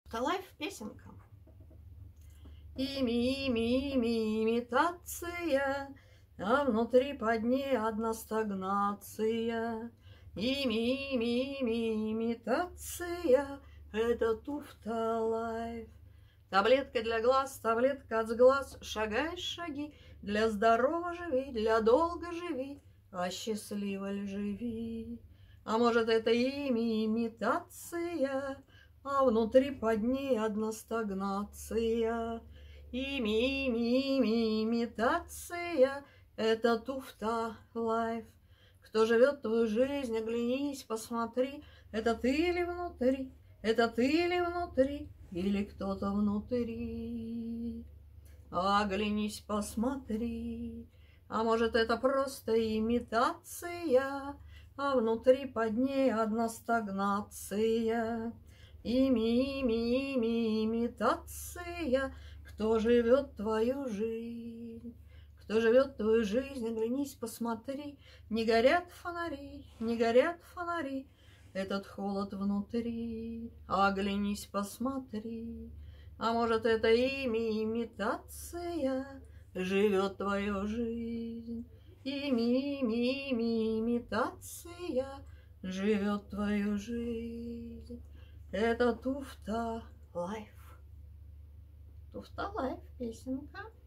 Туфта-лайф песенка. Имитация, а внутри под ней одна стагнация. Имитация, это туфта-лайф. Таблетка для глаз, таблетка от сглаз, шагай шаги, для здорово живи, для долго живи, а счастливо ль живи. А может, это имитация, а внутри под ней одна стагнация. Имитация, это туфта-лайф. Кто живет твою жизнь, оглянись, посмотри, это ты ли внутри, это ты ли внутри, или кто-то внутри. Оглянись, посмотри, а может, это просто имитация, а внутри под ней одна стагнация. Имитация, кто живет твою жизнь, кто живет твою жизнь, оглянись, посмотри, не горят фонари, не горят фонари, этот холод внутри. Оглянись, посмотри, а может, это имитация живет твою жизнь. Имитация живет твою жизнь. Это туфта-лайф. Туфта-лайф песенка.